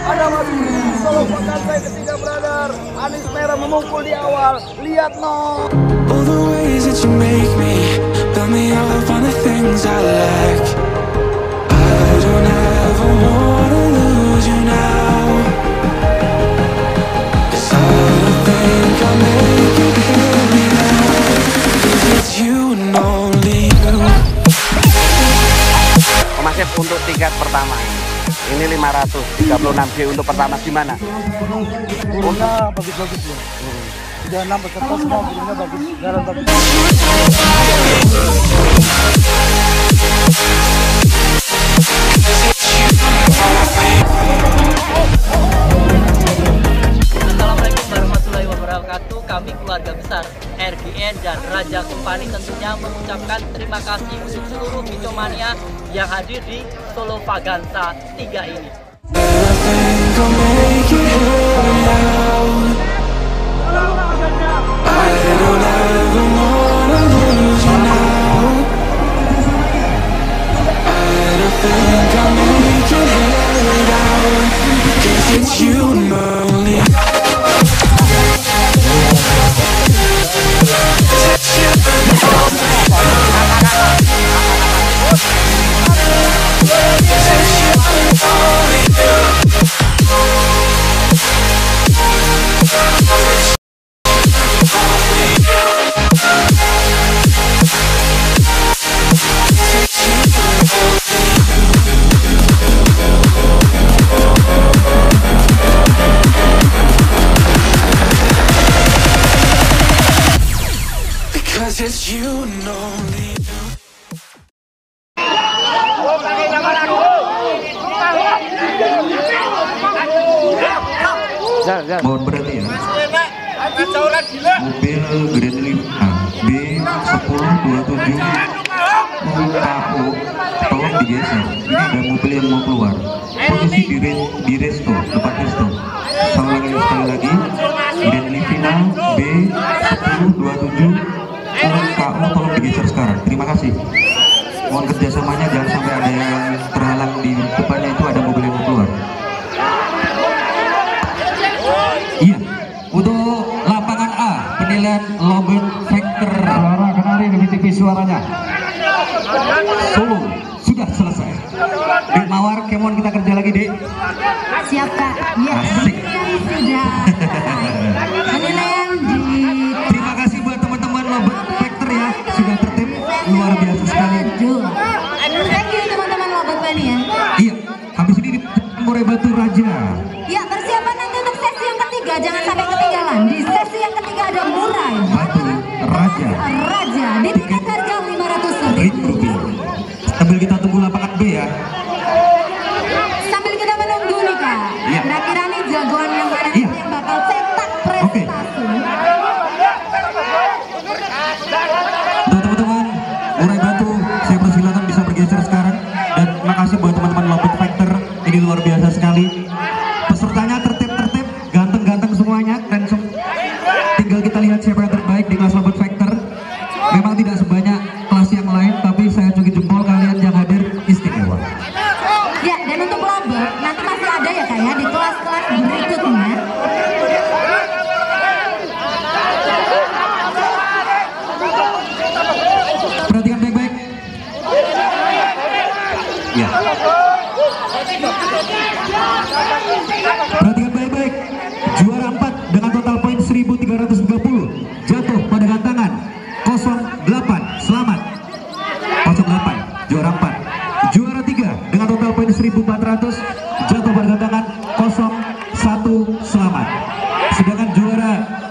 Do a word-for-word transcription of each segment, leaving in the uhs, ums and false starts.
Ada masih Solo Vaganza ketiga brother. Anis Merah memukul di awal. Lihat no. All the ways that you make me, build me up on the things I lack. I don't ever wanna lose you now, 'cause I don't think I'll make it here now, 'cause it's you and only you. Masih untuk tiket pertama ini. Ini lima ratus tiga puluh enam G untuk pertama gimana? Burungnya bagus-bagus ya. Udah enam peserta semua burungnya bagus, jalan bagus. Assalamualaikum warahmatullahi wabarakatuh. Kami keluarga besar R G N dan Raja Company tentunya mengucapkan terima kasih untuk seluruh Bicomania yang hadir di Solo Vaganza tiga ini. Because it's you and only you. Mohon berhenti ya. Mobil Grand Leaf A B sepuluh dua puluh tujuh K O tolong digeser. Ini ada mobil yang mau keluar. Posisi di, re, di resto, depan resto. Sama lagi sekali lagi. Grand Leaf B sepuluh dua puluh tujuh K O tolong digeser sekarang. Terima kasih. Mohon kerjasamanya, jangan sampai ada yang terhalang di depannya, itu ada mobil yang mau keluar. Iya, untuk lapangan A penilaian Lobet Factor. Suara kenali lebih tipis suaranya. Solo sudah selesai. Dek Mawar, Kemon kita kerja lagi, Dek. Siap Kak. Ya, asik. Sudah. Penilaian di. Terima kasih buat teman-teman Lobet Factor ya, sudah tertib luar biasa sekali. Thank you teman-teman Lobet Mania. Iya, habis ini di Murai Batu Raja. Ya, persiapan nanti untuk sesi yang ketiga, jangan sampai ketinggalan. Di sesi yang ketiga ada Murai Batu Raja. Raja di tiket harga lima ratus ribu rupiah. Sambil kita tunggu lapangan B ya. Sambil kita menunggu nih Kak. Iya. Kira-kira nih jagoan yang mana Iya. yang bakal cetak prestasi. Oke. Untuk teman-teman Murai Batu, saya persilakan bisa bergeser sekarang. Dan makasih buat teman-teman Lobet Factor, ini luar biasa sekali. Pesertanya tertib-tertib, ganteng-ganteng semuanya, keren sem tinggal kita lihat siapa yang terbaik di kelas Lobet Factor. Memang tidak sebanyak kelas yang lain, tapi saya cungkit jempol kalian yang hadir istimewa. Ya, dan untuk Lobet nanti masih ada ya Kak ya di kelas-kelas berikutnya. Perhatikan baik-baik. Ya. Perhatikan baik-baik. Juara empat dengan total poin seribu tiga ratus tiga puluh jatuh pada gantangan nol delapan. Selamat. nol delapan. Juara empat. Juara tiga dengan total poin seribu empat ratus jatuh pada gantangan nol satu. Selamat. Sedangkan juara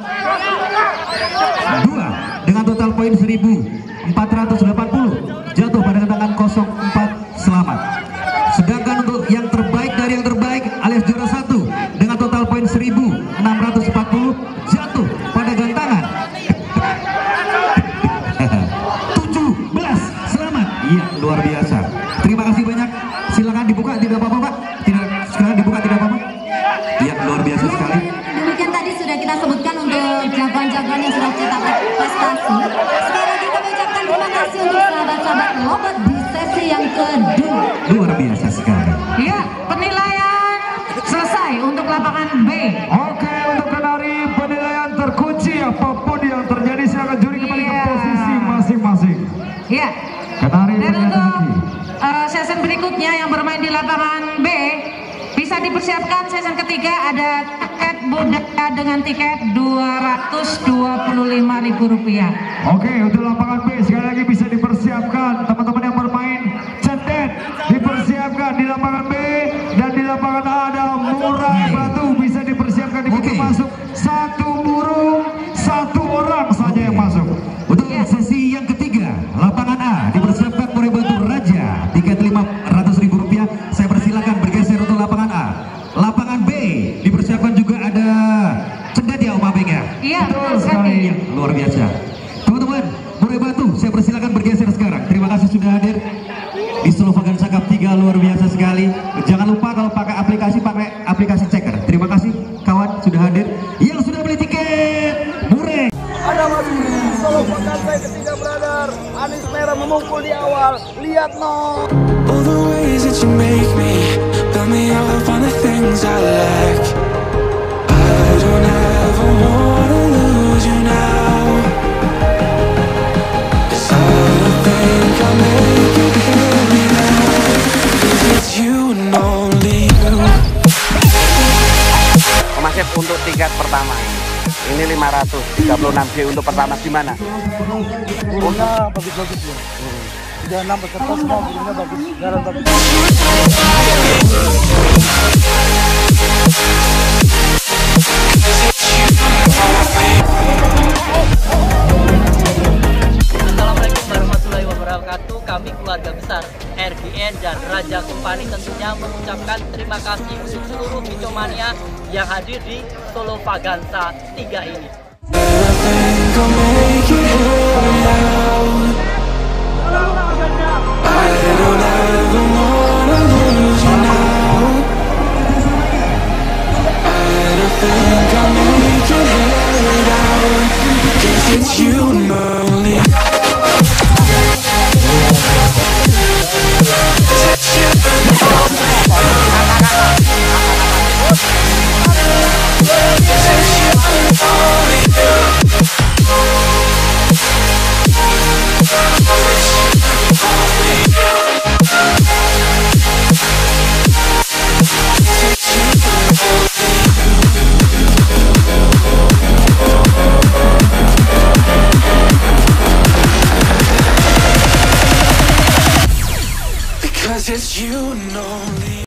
dua dengan total poin seribu empat ratus delapan puluh jatuh pada gantangan nol empat. Selamat. Sedangkan untuk yang terbaik dari yang terbaik alias juara satu dengan total poin seribu enam ratus empat puluh jatuh pada gantangan tujuh belas. Selamat. Iya, luar biasa. Terima kasih banyak. Silakan dibuka, tidak apa-apa Pak. Tidak, sekarang dibuka tidak apa-apa. Iya, luar biasa sekali. Demikian tadi sudah kita sebutkan untuk jagoan-jagoan yang sudah cetak prestasi. Sekali lagi kami ucapkan terima kasih untuk sahabat-sahabat Lobet di sesi yang kedua. Luar biasa sekali. Ya, penilaian selesai. lapangan B. Oke, untuk Kenari penilaian terkunci, apapun yang terjadi silakan juri kembali ke Iya. posisi masing-masing. Iya. Kenari Dan penilaian untuk lagi. uh, season berikutnya yang bermain di lapangan B bisa dipersiapkan season ketiga, ada tiket budaya dengan tiket dua ratus dua puluh lima ribu rupiah. Oke, untuk lapangan B sekali lagi bisa dipersiapkan teman-teman yang bermain cendet, dipersiapkan di lapangan B, dan di lapangan A ada murai batu bisa dipersiapkan di pintu masuk satu burung, satu orang saja yang masuk. Untuk sesi yang ketiga, lapangan A dipersiapkan murai batu raja, tiket lima ratus ribu rupiah. Saya persilakan bergeser untuk lapangan A. Lapangan B dipersiapkan juga ada cendet ya Om Abeng ya. Iya, Betul sekali. Iya, luar biasa. Teman-teman, murai batu saya persilakan bergeser sekarang. Terima kasih sudah hadir di Slovagansa Cup tiga, luar biasa sekali. Jangan lupa kalau pakai aplikasi, pakai aplikasi checker. Terima kasih kawan sudah hadir. Yang sudah beli tiket, murai. Ada masih di Solo Vaganza ketiga brother. Anis Merah memukul di awal. Lihat no. All the ways that you make me, build me up on the things I lack. I don't ever wanna lose you now, 'cause I don't think I'll make it here now, 'cause it's you and only you. Mas Yep, untuk tiket pertama ini lima ratus tiga puluh enam G untuk pertama gimana? Burungnya bagus-bagus ya. Udah enam peserta semua burungnya bagus. Jalan bagus. Assalamualaikum warahmatullahi wabarakatuh. Kami keluarga besar R G N dan Raja Kompani tentunya mengucapkan terima kasih untuk seluruh Picomania yang hadir di Solo Vaganza tiga ini. I think I'll make it here now.